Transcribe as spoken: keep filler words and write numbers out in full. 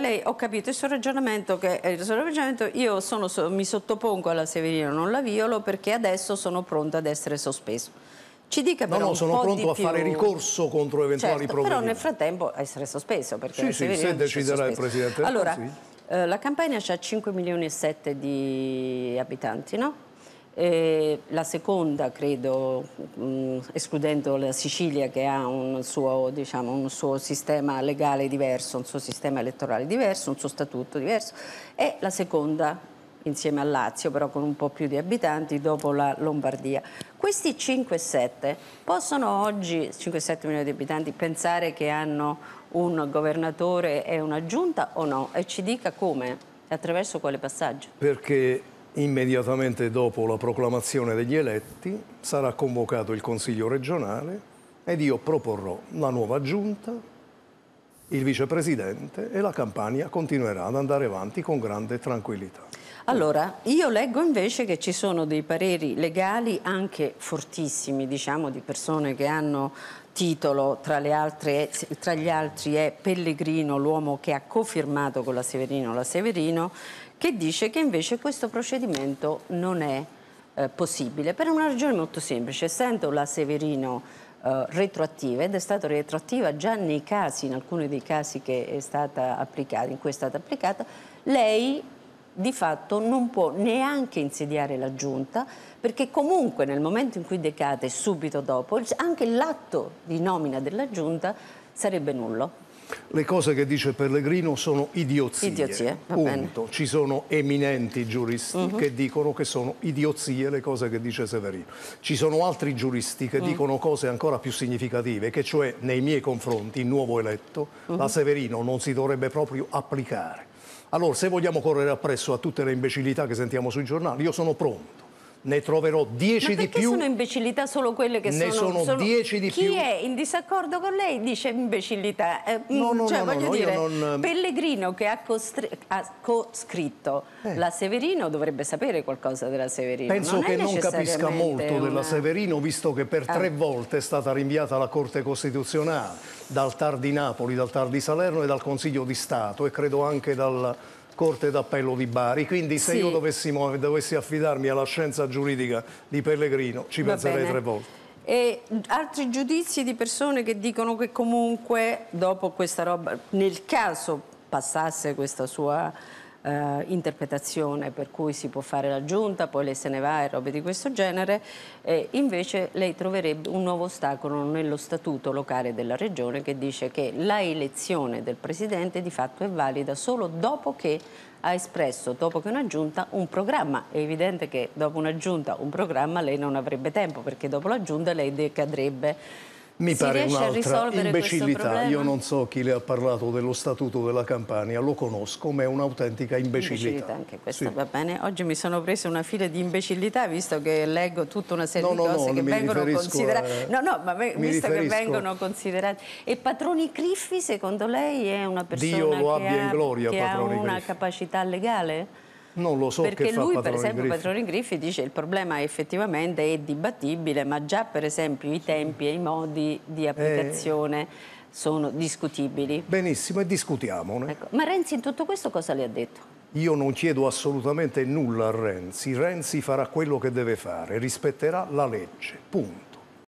Lei, ho capito il suo ragionamento, che il suo ragionamento, io sono, mi sottopongo alla Severino, non la violo perché adesso sono pronta ad essere sospeso. Ci dica però no, no, un sono po' pronto di a più... fare ricorso contro eventuali certo, provvedimenti. Però nel frattempo essere sospeso, perché sì, la sì, Severino se deciderà il Presidente del Allora, Consiglio. eh, la Campania ha cinque milioni e sette di abitanti, no? E la seconda, credo, mh, escludendo la Sicilia che ha un suo, diciamo, un suo sistema legale diverso, un suo sistema elettorale diverso, un suo statuto diverso, è la seconda insieme al Lazio, però con un po' più di abitanti, dopo la Lombardia. Questi cinque sette possono oggi, cinque sette milioni di abitanti, pensare che hanno un governatore e una giunta o no? E ci dica come e attraverso quale passaggio? Perché immediatamente dopo la proclamazione degli eletti sarà convocato il Consiglio regionale ed io proporrò la nuova giunta, il vicepresidente, e la Campania continuerà ad andare avanti con grande tranquillità. Allora, io leggo invece che ci sono dei pareri legali anche fortissimi, diciamo, di persone che hanno titolo, tra, le altre, tra gli altri è Pellegrino, l'uomo che ha cofirmato con la Severino la Severino, che dice che invece questo procedimento non è eh, possibile, per una ragione molto semplice. Essendo la Severino eh, retroattiva, ed è stata retroattiva già nei casi, in alcuni dei casi che è stata applicata, in cui è stata applicata, lei di fatto non può neanche insediare la giunta, perché comunque nel momento in cui decade, subito dopo, anche l'atto di nomina della giunta sarebbe nullo. Le cose che dice Pellegrino sono idiozie, idiozie va punto. Bene. Ci sono eminenti giuristi uh-huh. che dicono che sono idiozie le cose che dice Severino. Ci sono altri giuristi che uh-huh. dicono cose ancora più significative, che cioè nei miei confronti, il nuovo eletto, uh-huh. la Severino non si dovrebbe proprio applicare. Allora, se vogliamo correre appresso a tutte le imbecillità che sentiamo sui giornali, io sono pronto. Ne troverò dieci di più. Ma perché sono imbecillità solo quelle che ne sono... Ne sono dieci di chi più. Chi è in disaccordo con lei dice imbecillità. Eh, no, no, cioè, no, voglio no, dire, non... Pellegrino che ha, ha coscritto eh. la Severino dovrebbe sapere qualcosa della Severino. Penso non che non capisca molto una... della Severino, visto che per ah. tre volte è stata rinviata alla Corte Costituzionale, dal T A R di Napoli, dal T A R di Salerno e dal Consiglio di Stato, e credo anche dal Corte d'Appello di Bari. Quindi se sì. io dovessimo, dovessi affidarmi alla scienza giuridica di Pellegrino ci Va penserei bene. tre volte. E altri giudizi di persone che dicono che comunque dopo questa roba, nel caso passasse questa sua eh, interpretazione per cui si può fare la giunta, poi lei se ne va e robe di questo genere, eh, invece lei troverebbe un nuovo ostacolo nello statuto locale della regione che dice che la elezione del presidente di fatto è valida solo dopo che ha espresso, dopo che una giunta, un programma. È evidente che dopo una giunta, un programma, lei non avrebbe tempo, perché dopo la giunta lei decadrebbe. Mi si pare un'altra imbecillità. Io non so chi le ha parlato dello Statuto della Campania, lo conosco, ma è un'autentica imbecillità. Imbecillità anche questa, sì. va bene. Oggi mi sono presa una fila di imbecillità, visto che leggo tutta una serie no, di cose no, che vengono considerate. A... No, no, ma visto che riferisco... vengono considerate. E Patroni Griffi, secondo lei, è una persona Dio lo che, abbia ha, in gloria, che ha una Griffi. capacità legale? Non lo so, perché che fa lui, Patroni per esempio, Griffi. Patroni Griffi dice che il problema effettivamente è dibattibile, ma già per esempio i tempi e i modi di applicazione eh. sono discutibili. Benissimo, e discutiamone. Ecco. Ma Renzi in tutto questo cosa le ha detto? Io non chiedo assolutamente nulla a Renzi. Renzi farà quello che deve fare, rispetterà la legge, punto.